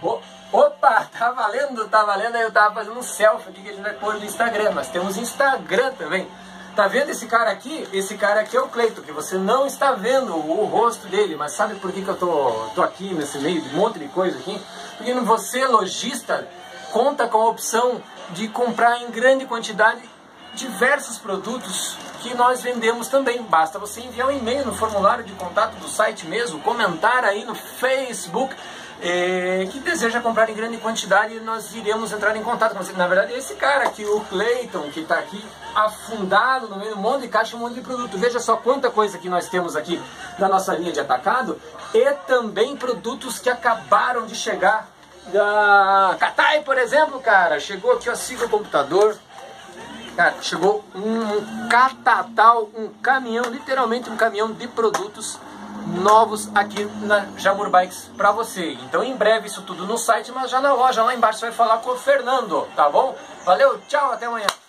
Opa, tá valendo, tá valendo. Aí eu tava fazendo um selfie aqui que a gente vai pôr no Instagram, mas temos Instagram também. Tá vendo esse cara aqui? Esse cara aqui é o Cleiton, que você não está vendo o rosto dele, mas sabe por que que eu tô aqui nesse meio de um monte de coisa aqui? Porque você, lojista, conta com a opção de comprar em grande quantidade diversos produtos que nós vendemos também. Basta você enviar um e-mail no formulário de contato do site mesmo, comentar aí no Facebook que deseja comprar em grande quantidade e nós iremos entrar em contato com você. Na verdade, esse cara aqui, o Cleiton, que está aqui afundado no meio de um monte de caixa, um monte de produto. Veja só quanta coisa que nós temos aqui na nossa linha de atacado e também produtos que acabaram de chegar da Catai, por exemplo, cara. Chegou aqui, ó, siga o computador. Cara, chegou um catatal, um caminhão, literalmente um caminhão de produtos novos aqui na Jamur Bikes pra você. Então em breve isso tudo no site, mas já na loja lá embaixo você vai falar com o Fernando, tá bom? Valeu, tchau, até amanhã.